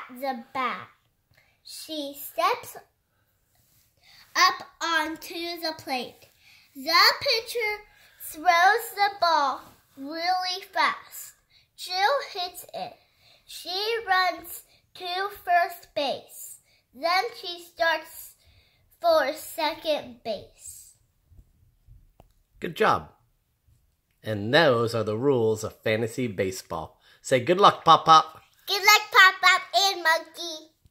at the bat. She steps up onto the plate. The pitcher throws the ball really fast. Jill hits it. She runs to first base. Then she starts for second base. Good job. And those are the rules of fantasy baseball. Say good luck, Pop Pop. Good luck, Pop Pop and Monkey.